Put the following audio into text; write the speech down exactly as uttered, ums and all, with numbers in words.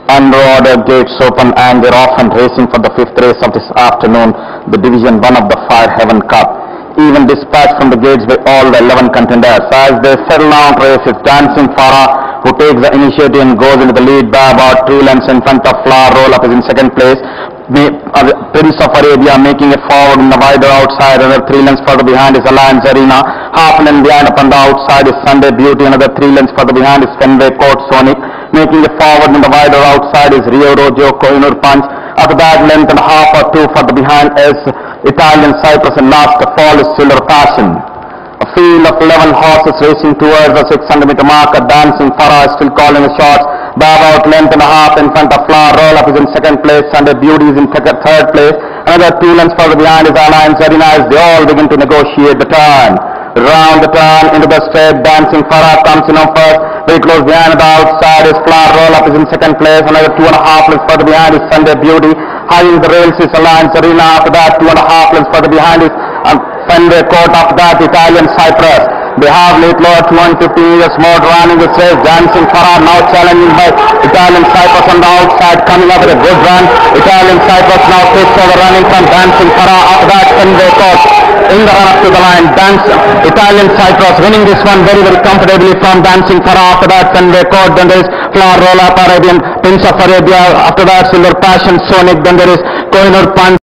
Underwater gates open and they're off and racing for the fifth race of this afternoon, the Division one of the Fire Heaven Cup. Even dispatched from the gates by all the eleven contenders. As they settle down race, it's Dancing Farah who takes the initiative and goes into the lead by about three lengths in front of Flower Roll Up is in second place. Prince of Arabia making it forward in the wider outside, another three lengths further behind is Alliance Arena. Half a length behind up on the outside is Sunday Beauty, another three lengths further behind is Fenway Court Sonic. Making it forward in the wider outside is Rio Rojo, Kohinoor Punch. After that, length and a half or two further behind is Italian Cyprus, and last the fall is Silver Passion. A field of eleven horses racing towards the six hundred meter marker. Dancing Farah is still calling the shots. By about length and a half in front of Flower Roll Up is in second place. Sunday Beauty is in third place. Another two lengths further behind is Alliance Arena as they all begin to negotiate the turn. Round the turn into the straight, Dancing Farah comes in on first. Very close behind the outside is Flower Roll Up is in second place. Another two and a half lengths further behind is Sunday Beauty. High in the rails is Alliance Arena. After that, two and a half lengths further behind is um, Fenway Court. After that, Italian Cyprus. They have late lower two hundred fifty meters more running this race. Dancing Farah now challenging by Italian Cyprus on the outside, coming up with a good run. Italian Cyprus now takes over running from Dancing Farah. After that, Fenway Court in the run up to the line. Dance, Italian Cyprus winning this one very, very comfortably from Dancing Farah. After that, Fenway Court. Then there is Flower Roll Up, Arabian Prince of Arabia. After that, Silver Passion, Sonic. Then there is Kohinoor Punch.